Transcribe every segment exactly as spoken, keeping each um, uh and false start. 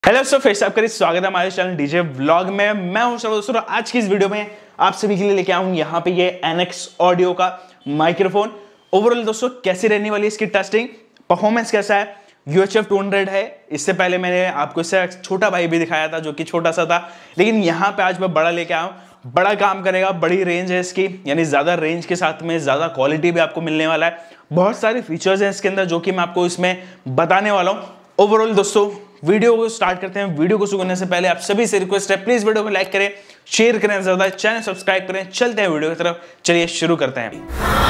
Hello सो फिर से आपका स्वागत है हमारे चैनल डीजे व्लॉग में। मैं हूं सर्व दोस्तों। आज की इस वीडियो में आप सभी के लिए लेके आऊं यहाँ पे ये एनएक्स ऑडियो का माइक्रोफोन। ओवरऑल दोस्तों कैसी रहने वाली है इसकी टेस्टिंग, परफॉर्मेंस कैसा है, यूएचएफ टू हंड्रेड है। इससे पहले मैंने आपको इससे छोटा भाई भी दिखाया था जो कि छोटा सा था, लेकिन यहाँ पे आज मैं बड़ा लेके आया हूँ। बड़ा काम करेगा, बड़ी रेंज है इसकी, यानी ज्यादा रेंज के साथ में ज्यादा क्वालिटी भी आपको मिलने वाला है। बहुत सारे फीचर्स हैं इसके अंदर जो कि मैं आपको इसमें बताने वाला हूँ। ओवरऑल दोस्तों वीडियो को स्टार्ट करते हैं। वीडियो को शुरू करने से पहले आप सभी से रिक्वेस्ट है, प्लीज वीडियो को लाइक करें, शेयर करें, ज्यादा चैनल सब्सक्राइब करें। चलते हैं वीडियो की तरफ, चलिए शुरू करते हैं।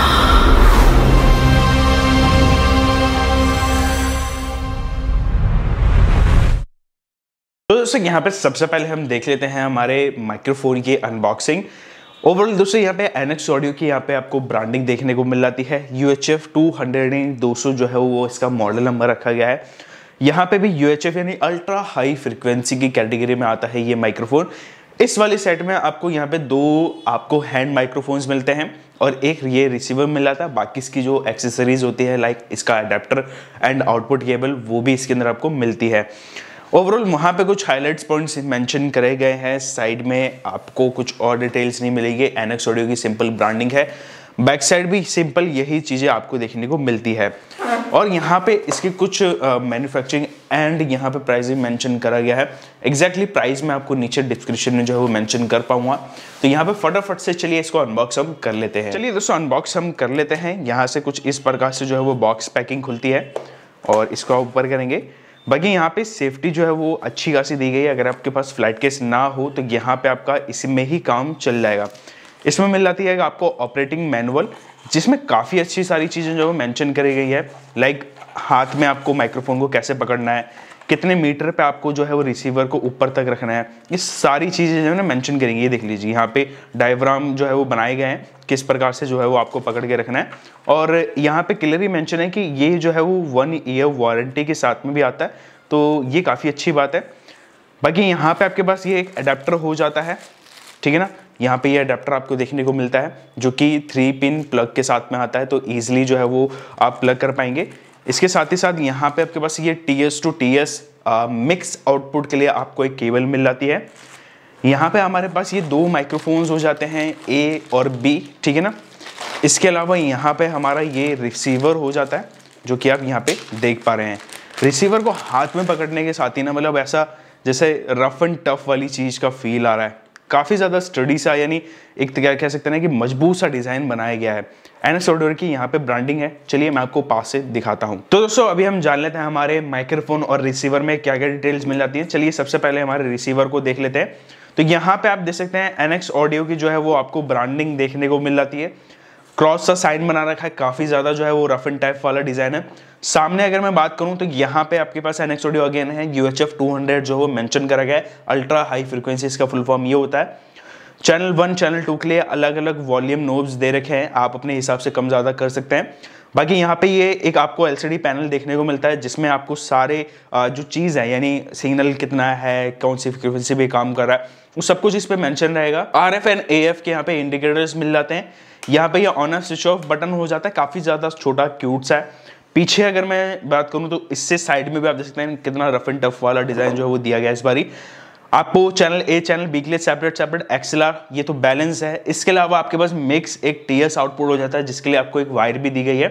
तो दोस्तों यहाँ पे सबसे पहले हम देख लेते हैं हमारे माइक्रोफोन की अनबॉक्सिंग। ओवरऑल दोस्तों यहाँ पे एनएक्स ऑडियो की यहाँ पे आपको ब्रांडिंग देखने को मिल जाती है। यूएचएफ टू हंड्रेड दो सौ जो है वो इसका मॉडल नंबर रखा गया है। यहाँ पे भी यूएचएफ यानी अल्ट्रा हाई फ्रीक्वेंसी की कैटेगरी में आता है ये माइक्रोफोन। इस वाले सेट में आपको यहाँ पे दो आपको हैंड माइक्रोफोन्स मिलते हैं और एक ये रिसीवर मिल जाता है। बाकी इसकी जो एक्सेसरीज होती है लाइक इसका अडेप्टर एंड आउटपुट केबल वो भी इसके अंदर आपको मिलती है। ओवरऑल वहाँ पे कुछ हाइलाइट्स पॉइंट्स मेंशन करे गए हैं। साइड में आपको कुछ और डिटेल्स नहीं मिलेगी। एनएक्स ऑडियो की सिंपल ब्रांडिंग है, बैक साइड भी सिंपल यही चीज़ें आपको देखने को मिलती है। और यहाँ पे इसकी कुछ मैन्युफैक्चरिंग एंड यहाँ पे प्राइसिंग मेंशन करा गया है। एग्जैक्टली प्राइस मैं आपको नीचे डिस्क्रिप्शन में जो है वो मेंशन कर पाऊंगा। तो यहाँ पे फटाफट से चलिए इसको अनबॉक्स हम कर लेते हैं। चलिए दोस्तों अनबॉक्स हम कर लेते हैं। यहाँ से कुछ इस प्रकार से जो है वो बॉक्स पैकिंग खुलती है और इसको ऊपर करेंगे। बाकी यहाँ पे सेफ्टी जो है वो अच्छी खासी दी गई है। अगर आपके पास फ्लाइट केस ना हो तो यहाँ पे आपका इसमें ही काम चल जाएगा। इसमें मिल जाती है आपको ऑपरेटिंग मैनुअल, जिसमें काफ़ी अच्छी सारी चीज़ें जो है मेंशन करी गई है। लाइक हाथ में आपको माइक्रोफोन को कैसे पकड़ना है, कितने मीटर पे आपको जो है वो रिसीवर को ऊपर तक रखना है, ये सारी चीज़ें जो है ना मेंशन करेंगे। ये देख लीजिए यहाँ पे डायग्राम जो है वो बनाए गए हैं किस प्रकार से जो है वो आपको पकड़ के रखना है। और यहाँ पे क्लियरली मेंशन है कि ये जो है वो वन ईयर वारंटी के साथ में भी आता है, तो ये काफ़ी अच्छी बात है। बाकी यहाँ पे आपके पास ये एक अडेप्टर हो जाता है, ठीक है ना। यहाँ पे ये अडेप्टर आपको देखने को मिलता है जो कि थ्री पिन प्लग के साथ में आता है, तो ईजिली जो है वो आप प्लग कर पाएंगे। इसके साथ ही साथ यहाँ पे आपके पास ये T S to T S mix output के लिए आपको एक केबल मिल जाती है। यहाँ पे हमारे पास ये दो माइक्रोफोन्स हो जाते हैं, ए और बी, ठीक है ना। इसके अलावा यहाँ पे हमारा ये रिसीवर हो जाता है जो कि आप यहाँ पे देख पा रहे हैं। रिसीवर को हाथ में पकड़ने के साथ ही ना मतलब ऐसा जैसे रफ एंड टफ वाली चीज़ का फील आ रहा है। काफ़ी ज़्यादा स्टडी सा यानी एक क्या कह सकते हैं कि मजबूत सा डिज़ाइन बनाया गया है। एनएक्स ऑडियो की यहाँ पे ब्रांडिंग है। चलिए मैं आपको पास से दिखाता हूँ। तो दोस्तों अभी हम जान लेते हैं हमारे माइक्रोफोन और रिसीवर में क्या क्या डिटेल्स मिल जाती हैं। चलिए सबसे पहले हमारे रिसीवर को देख लेते हैं। तो यहाँ पे आप देख सकते हैं एनएक्स ऑडियो की जो है वो आपको ब्रांडिंग देखने को मिल जाती है। क्रॉस सा साइन बना रखा है, काफ़ी ज़्यादा जो है वो रफ एंड टाइप वाला डिज़ाइन है। सामने अगर मैं बात करूं तो यहाँ पे आपके पास एनएक्स ऑडियो अगेन है, यूएचएफ टू हंड्रेड जो वो मेंशन करा गया है। अल्ट्रा हाई फ्रीक्वेंसी इसका फुल फॉर्म ये होता है। चैनल वन चैनल टू के लिए अलग अलग वॉल्यूम नोब्स दे रखे हैं, आप अपने हिसाब से कम ज़्यादा कर सकते हैं। बाकी यहाँ पे ये एक आपको एलसीडी पैनल देखने को मिलता है जिसमें आपको सारे जो चीज़ है यानी सिग्नल कितना है, कौन सी फ्रीक्वेंसी पे काम कर रहा है, वो सब कुछ इस पे मेंशन रहेगा। आरएफ एंड एएफ के यहाँ पे इंडिकेटर्स मिल जाते हैं। यहाँ पे ये on off switch off button हो जाता है, काफ़ी ज़्यादा छोटा क्यूट सा है। पीछे अगर मैं बात करूँ तो इससे साइड में भी आप देख सकते हैं कितना रफ एंड टफ वाला डिज़ाइन जो है वो दिया गया है। इस बारी आपको चैनल ए चैनल बी के लिए सेपरेट सेपरेट एक्सएलआर ये तो बैलेंस है। इसके अलावा आपके पास मिक्स एक टीएस आउटपुट हो जाता है जिसके लिए आपको एक वायर भी दी गई है।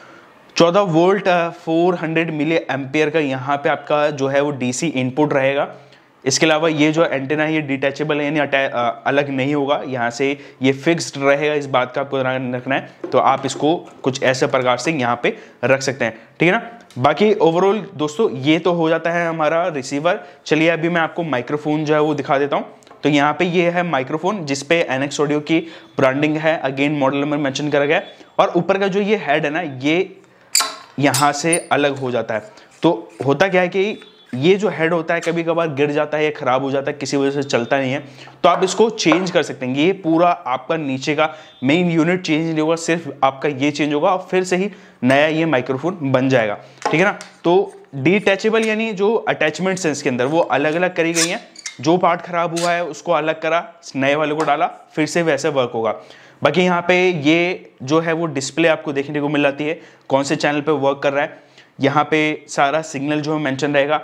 चौदह volt four hundred milliampere का यहाँ पे आपका जो है वो डीसी इनपुट रहेगा। इसके अलावा ये जो एंटेना है ये डिटैचेबल है यानी अलग नहीं होगा, यहाँ से ये फिक्स्ड रहेगा। इस बात का आपको ध्यान रखना है, तो आप इसको कुछ ऐसे प्रकार से यहाँ पे रख सकते हैं, ठीक है ना। बाकी ओवरऑल दोस्तों ये तो हो जाता है हमारा रिसीवर। चलिए अभी मैं आपको माइक्रोफोन जो है वो दिखा देता हूँ। तो यहाँ पे ये है माइक्रोफोन जिसपे एनएक्स ऑडियो की ब्रांडिंग है, अगेन मॉडल नंबर मेंशन करा गया है। और ऊपर का जो ये हेड है ना ये यहाँ से अलग हो जाता है। तो होता क्या है कि ये जो हेड होता है कभी कभार गिर जाता है या खराब हो जाता है, किसी वजह से चलता नहीं है, तो आप इसको चेंज कर सकते हैं। ये पूरा आपका नीचे का मेन यूनिट चेंज नहीं होगा, सिर्फ आपका ये चेंज होगा और फिर से ही नया ये माइक्रोफोन बन जाएगा, ठीक है ना। तो डिटैचेबल यानी जो अटैचमेंट्स हैं इसके अंदर वो अलग अलग करी गई हैं। जो पार्ट खराब हुआ है उसको अलग करा, नए वाले को डाला, फिर से वैसे वर्क होगा। बाकी यहाँ पे ये जो है वो डिस्प्ले आपको देखने को मिल जाती है, कौन से चैनल पे वर्क कर रहा है। यहाँ पे सारा सिग्नल जो है मेंशन रहेगा।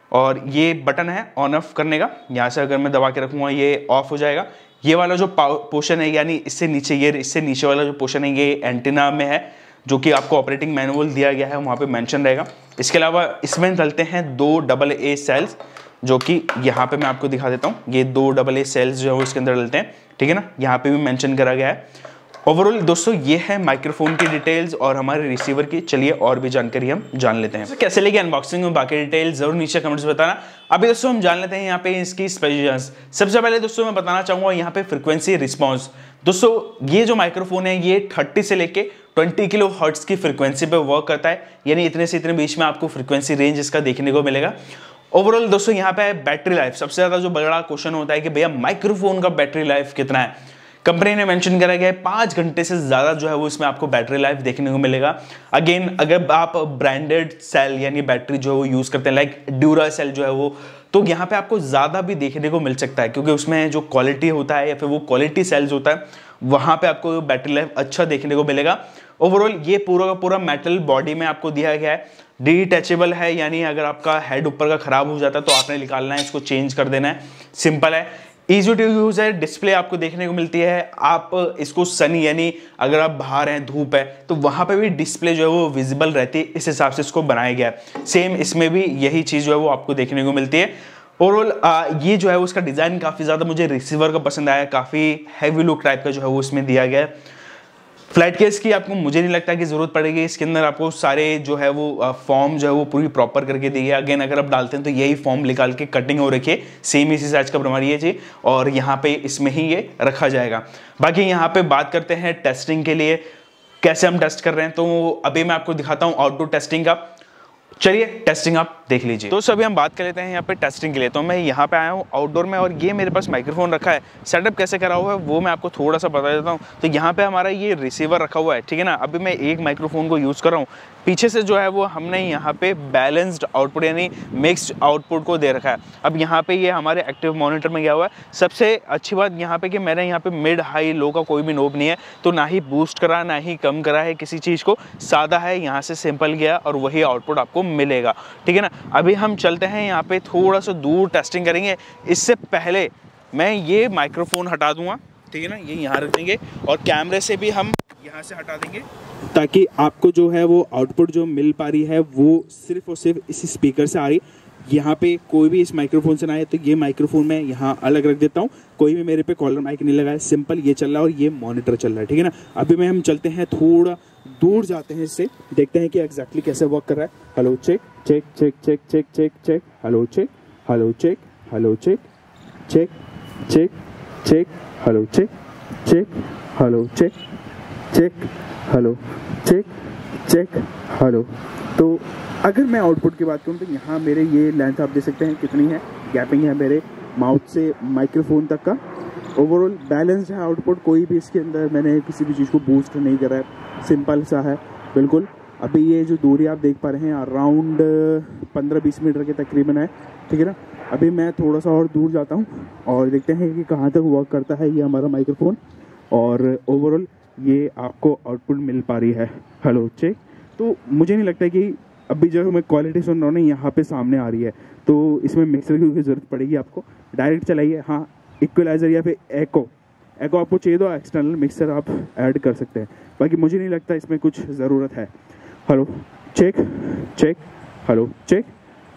और ये बटन है ऑन ऑफ करने का, यहाँ से अगर मैं दबा के रखूँगा ये ऑफ हो जाएगा। ये वाला जो पोर्शन है यानी इससे नीचे, ये इससे नीचे वाला जो पोर्शन है ये एंटीना में है, जो कि आपको ऑपरेटिंग मैनुअल दिया गया है वहाँ पे मेंशन रहेगा। इसके अलावा इसमें डलते हैं दो डबल ए सेल्स, जो कि यहाँ पे मैं आपको दिखा देता हूँ। ये दो डबल ए सेल्स जो है वो इसके अंदर डलते हैं, ठीक है ना, यहाँ पे भी मेंशन करा गया है। ओवरऑल दोस्तों ये है माइक्रोफोन की डिटेल्स और हमारे रिसीवर की। चलिए और भी जानकारी हम जान लेते हैं। तो कैसे लगी अनबॉक्सिंग में बाकी डिटेल्स जरूर नीचे कमेंट्स में बताना। अभी दोस्तों हम जान लेते हैं यहाँ पे इसकी स्पेसिफिकेशंस। सबसे पहले दोस्तों मैं बताना चाहूंगा यहाँ पे फ्रीक्वेंसी रिस्पॉन्स। दोस्तों ये जो माइक्रोफोन है ये तीस से लेके बीस किलो हर्ट्ज की फ्रीक्वेंसी पे वर्क करता है, यानी इतने से इतने बीच में आपको फ्रीक्वेंसी रेंज इसका देखने को मिलेगा। ओवरऑल दोस्तों यहाँ पे बैटरी लाइफ, सबसे ज्यादा जो बड़ा क्वेश्चन होता है कि भैया माइक्रोफोन का बैटरी लाइफ कितना है। कंपनी ने मेंशन करा गया है पाँच घंटे से ज़्यादा जो है वो इसमें आपको बैटरी लाइफ देखने को मिलेगा। अगेन अगर आप ब्रांडेड सेल यानी बैटरी जो है वो यूज़ करते हैं, लाइक ड्यूरा सेल जो है वो, तो यहाँ पे आपको ज़्यादा भी देखने को मिल सकता है, क्योंकि उसमें जो क्वालिटी होता है या फिर वो क्वालिटी सेल्स होता है वहाँ पे आपको बैटरी लाइफ अच्छा देखने को मिलेगा। ओवरऑल ये पूरा का पूरा मेटल बॉडी में आपको दिया गया है, डिटैचेबल है, यानी अगर आपका हेड ऊपर का खराब हो जाता है तो आपने निकालना है, इसको चेंज कर देना है, सिंपल है। ईजी टू यूज है, डिस्प्ले आपको देखने को मिलती है। आप इसको सनी यानी अगर आप बाहर हैं, धूप है, तो वहां पे भी डिस्प्ले जो है वो विजिबल रहती है, इस हिसाब से इसको बनाया गया है। सेम इसमें भी यही चीज़ जो है वो आपको देखने को मिलती है। ओवरऑल ये जो है उसका डिज़ाइन काफ़ी ज़्यादा मुझे रिसीवर का पसंद आया, काफ़ी हैवी लुक टाइप का जो है वो इसमें दिया गया है। फ्लैट केस की आपको मुझे नहीं लगता कि ज़रूरत पड़ेगी, इसके अंदर आपको सारे जो है वो फॉर्म जो है वो पूरी प्रॉपर करके दी है। अगेन अगर आप डालते हैं तो यही फॉर्म निकाल के कटिंग हो रखी है, सेम इसी साइज का बनवा रही है, और यहाँ पे इसमें ही ये रखा जाएगा। बाकी यहाँ पे बात करते हैं टेस्टिंग के लिए, कैसे हम टेस्ट कर रहे हैं, तो अभी मैं आपको दिखाता हूँ आउटडोर टेस्टिंग का। चलिए टेस्टिंग आप देख लीजिए। तो अभी हम बात कर लेते हैं यहाँ पे टेस्टिंग के लिए। तो मैं यहाँ पे आया हूँ आउटडोर में, और ये मेरे पास माइक्रोफोन रखा है। सेटअप कैसे करा हुआ है वो मैं आपको थोड़ा सा बता देता हूँ। तो यहाँ पे हमारा ये रिसीवर रखा हुआ है, ठीक है ना। अभी मैं एक माइक्रोफोन को यूज़ कर रहा हूँ, पीछे से जो है वो हमने यहाँ पे बैलेंस्ड आउटपुट यानी मिक्स्ड आउटपुट को दे रखा है। अब यहाँ पे ये हमारे एक्टिव मॉनिटर में गया हुआ है। सबसे अच्छी बात यहाँ पे कि मैंने यहाँ पे मिड हाई लो का कोई भी नोब नहीं है, तो ना ही बूस्ट करा ना ही कम करा है किसी चीज़ को, सादा है, यहाँ से सिंपल गया और वही आउटपुट आपको मिलेगा, ठीक है ना। अभी हम चलते हैं यहाँ पे थोड़ा सा दूर टेस्टिंग करेंगे। इससे पहले मैं ये माइक्रोफोन हटा दूंगा, ठीक है ना, ये यहाँ रख देंगे, और कैमरे से भी हम यहाँ से हटा देंगे, ताकि आपको जो है वो आउटपुट जो मिल पा रही है वो सिर्फ और सिर्फ इस स्पीकर से आ रही है। यहाँ पे कोई भी इस माइक्रोफोन से ना आए, तो ये माइक्रोफोन मैं यहाँ अलग रख देता हूँ। कोई भी मेरे पे कॉलर माइक नहीं लगा है, सिंपल ये चल रहा है और ये मॉनिटर चल रहा है, ठीक है ना। अभी में हम चलते हैं, थोड़ा दूर जाते हैं इससे, देखते हैं कि एग्जैक्टली कैसे वर्क कर रहा है। Hello check check check check check check check, hello check hello check hello check check check check, hello check check hello check check hello check check hello. तो अगर मैं आउटपुट की बात करूँ तो यहाँ मेरे ये लेंथ आप देख सकते हैं कितनी है, गैपिंग है मेरे माउथ से माइक्रोफोन तक का। ओवरऑल बैलेंस्ड है आउटपुट, कोई भी इसके अंदर मैंने किसी भी चीज़ को बूस्ट नहीं करा है, सिंपल सा है बिल्कुल। अभी ये जो दूरी आप देख पा रहे हैं अराउंड पंद्रह बीस मीटर के तकरीबन है, ठीक है ना। अभी मैं थोड़ा सा और दूर जाता हूँ और देखते हैं कि कहाँ तक वर्क करता है ये हमारा माइक्रोफोन, और ओवरऑल ये आपको आउटपुट मिल पा रही है। Hello check. तो मुझे नहीं लगता कि अभी जो मैं क्वालिटी सुन रहा हूँ ना यहाँ पे सामने आ रही है, तो इसमें मिक्सर की ज़रूरत पड़ेगी आपको। डायरेक्ट चलाइए, हाँ इक्वलाइज़र या फिर एको एको आपको चाहिए तो एक्सटर्नल मिक्सर आप ऐड कर सकते हैं, बाकी मुझे नहीं लगता इसमें कुछ ज़रूरत है। Hello check check hello check.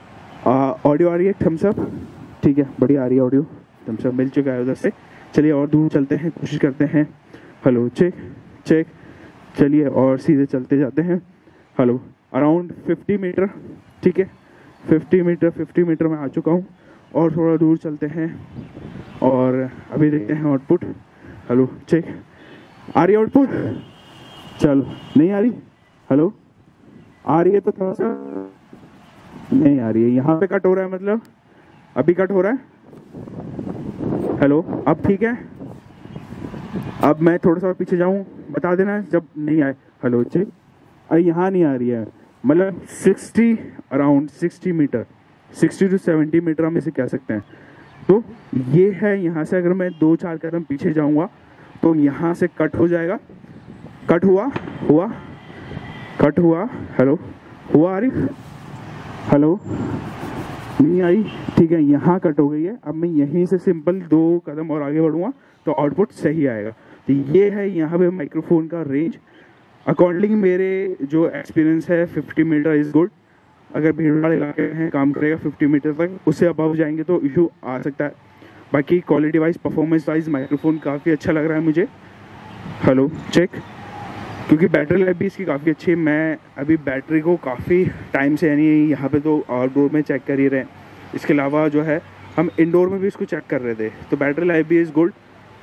Audio आ रही है थम्स अप, ठीक है, बढ़िया आ रही है ऑडियो, थम्स अप मिल चुका है उधर से। चलिए और दूर चलते हैं, कोशिश करते हैं। हेलो चेक चेक, चलिए और सीधे चलते जाते हैं। हेलो अराउंड पचास मीटर, ठीक है, पचास मीटर पचास मीटर में आ चुका हूँ, और थोड़ा दूर चलते हैं और अभी देखते हैं आउटपुट। हेलो चेक, आ रही है आउटपुट? चलो नहीं आ रही, हेलो आ रही है तो थोड़ा सा नहीं आ रही है, यहाँ पे कट हो रहा है, मतलब अभी कट हो रहा है। हेलो अब ठीक है? अब मैं थोड़ा सा और पीछे जाऊँ, बता देना जब नहीं आए। हेलो चेक, अरे यहाँ नहीं आ रही है, मतलब साठ अराउंड साठ मीटर साठ टू सत्तर मीटर हम इसे कह सकते हैं। तो ये है, यहाँ से अगर मैं दो चार कदम पीछे जाऊँगा तो यहाँ से कट हो जाएगा। कट हुआ हुआ कट हुआ। हेलो हुआ आ रही? हेलो नहीं आई, ठीक है, यहाँ कट हो गई है। अब मैं यहीं से सिंपल दो कदम और आगे बढ़ूँगा तो आउटपुट सही आएगा। तो ये है यहाँ पे माइक्रोफोन का रेंज। अकॉर्डिंग मेरे जो एक्सपीरियंस है फिफ्टी मीटर इज़ गुड। अगर भीड़ भाड़ इलाके हैं काम करेगा फिफ्टी मीटर तक, उससे अबव जाएंगे तो इशू आ सकता है। बाकी quality wise, performance wise microphone काफ़ी अच्छा लग रहा है मुझे। हेलो चेक, क्योंकि बैटरी लाइफ भी इसकी काफ़ी अच्छी है। मैं अभी बैटरी को काफ़ी टाइम से, यानी यहाँ पे तो आउटडोर में चेक कर ही रहे हैं, इसके अलावा जो है हम इंडोर में भी इसको चेक कर रहे थे, तो बैटरी लाइफ भी इज़ गुड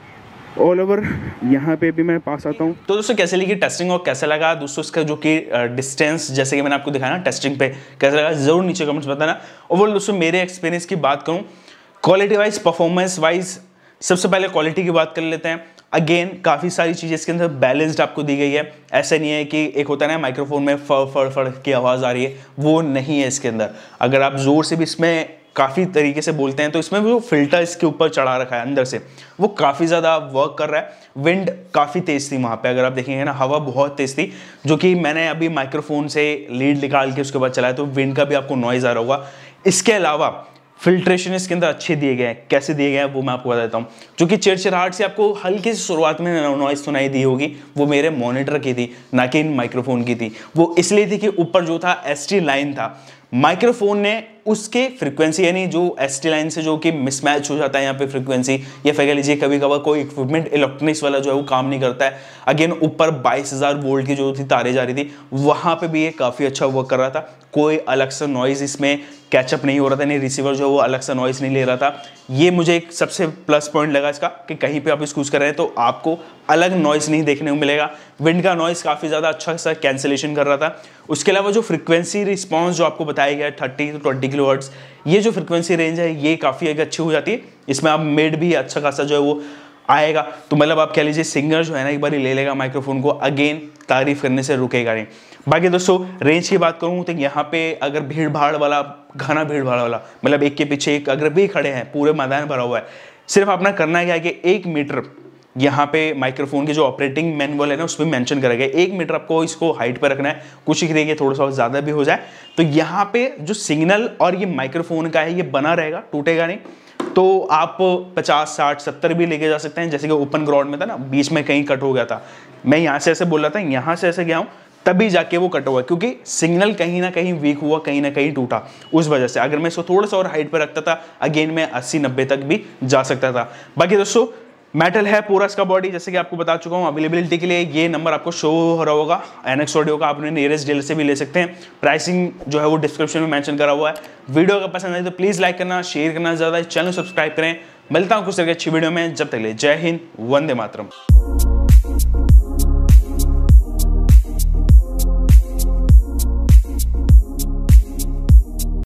ऑल ओवर। यहाँ पे भी मैं पास आता हूँ। तो दोस्तों कैसे लगी टेस्टिंग और कैसा लगा दोस्तों इसका जो कि डिस्टेंस, जैसे कि मैंने आपको दिखाया ना टेस्टिंग पे, कैसा लगा जरूर नीचे कमेंट्स बताना। ओवरऑल दोस्तों मेरे एक्सपीरियंस की बात करूँ, क्वालिटी वाइज, परफॉर्मेंस वाइज, सबसे पहले क्वालिटी की बात कर लेते हैं। अगेन काफ़ी सारी चीज़ें इसके अंदर बैलेंस्ड आपको दी गई है। ऐसा नहीं है कि एक होता है ना माइक्रोफोन में फड़ फड़ फड़ की आवाज़ आ रही है, वो नहीं है इसके अंदर। अगर आप ज़ोर से भी इसमें काफ़ी तरीके से बोलते हैं तो इसमें वो फिल्टर इसके ऊपर चढ़ा रखा है अंदर से, वो काफ़ी ज़्यादा वर्क कर रहा है। विंड काफ़ी तेज़ थी वहाँ पे, अगर आप देखेंगे ना हवा बहुत तेज़ थी, जो कि मैंने अभी माइक्रोफोन से लीड निकाल के उसके बाद चलाया तो विंड का भी आपको नॉइज़ आ रहा होगा। इसके अलावा फिल्ट्रेशन इसके अंदर अच्छे दिए गए हैं। कैसे दिए गए हैं वो मैं आपको बता देता हूँ। जो कि चिड़चिड़ाहट से आपको हल्की सी शुरुआत में नॉइज़ सुनाई दी होगी, वो मेरे मॉनिटर की थी, ना कि इन माइक्रोफोन की थी। वो इसलिए थी कि ऊपर जो था एस टी लाइन था, माइक्रोफोन ने उसके फ्रीक्वेंसी, यानी जो एस टी लाइन से जो कि मिसमैच हो जाता है यहाँ पे फ्रीक्वेंसी, या फिर कह लीजिए कभी कभार कोई इक्विपमेंट इलेक्ट्रॉनिक्स वाला जो है वो काम नहीं करता है। अगेन ऊपर बाईस हज़ार वोल्ट की जो थी तारे जा रही थी, वहाँ पे भी ये काफ़ी अच्छा वर्क कर रहा था। कोई अलग सा नॉइज़ इसमें कैचअप नहीं हो रहा था, नहीं रिसीवर जो है वो अलग सा नॉइज़ नहीं ले रहा था। ये मुझे एक सबसे प्लस पॉइंट लगा इसका, कि कहीं पे आप इसको यूज़ कर रहे हैं तो आपको अलग नॉइज़ नहीं देखने को मिलेगा। विंड का नॉइज़ काफ़ी ज़्यादा अच्छा सा कैंसिलेशन कर रहा था। उसके अलावा जो फ्रीक्वेंसी रिस्पॉन्स जो आपको बताया गया है thirty to twenty kilohertz, ये जो फ्रीक्वेंसी रेंज है ये काफ़ी अच्छी हो जाती है। इसमें आप मिड भी अच्छा खासा जो है वो आएगा। तो मतलब आप कह लीजिए सिंगर जो है ना एक बार ही ले लेगा माइक्रोफोन को, अगेन तारीफ करने से रुकेगा नहीं। बाकी दोस्तों रेंज की बात करूँ तो यहाँ पे अगर भीड़ भाड़ वाला, घना भीड़ भाड़ वाला, मतलब एक के पीछे एक अगर भी खड़े हैं, पूरे मैदान भरा हुआ है, सिर्फ अपना करना है क्या कि एक मीटर यहाँ पे माइक्रोफोन के जो ऑपरेटिंग मैनुअल है ना उसमें मेंशन करा गया, एक मीटर आपको इसको हाइट पर रखना है। कुछ ही देखिए थोड़ा सा ज़्यादा भी हो जाए तो यहाँ पे जो सिग्नल और ये माइक्रोफोन का है ये बना रहेगा, टूटेगा नहीं। तो आप पचास साठ सत्तर भी लेके जा सकते हैं। जैसे कि ओपन ग्राउंड में था ना, बीच में कहीं कट हो गया था, मैं यहाँ से ऐसे बोल रहा था, यहाँ से ऐसे गया हूँ, तभी जाके वो कट हुआ, क्योंकि सिग्नल कहीं ना कहीं वीक हुआ, कहीं ना कहीं टूटा। उस वजह से अगर मैं इसको थोड़ा सा और हाइट पर रखता था, अगेन मैं अस्सी नब्बे तक भी जा सकता था। बाकी दोस्तों मेटल है पूरा इसका बॉडी, जैसे कि आपको बता चुका हूँ। अवेलेबिलिटी के लिए ये नंबर आपको शो हो रहा होगा, एनएक्स ऑडियो का, आपने नियरेस्ट डीलर से भी ले सकते हैं। प्राइसिंग जो है वो डिस्क्रिप्शन में मेंशन करा हुआ है। वीडियो अगर पसंद आए तो प्लीज़ लाइक करना, शेयर करना, ज़्यादा चैनल सब्सक्राइब करें। मिलता हूँ कुछ तरह की अच्छी वीडियो में, जब तक ले जय हिंद, वंदे मातरम।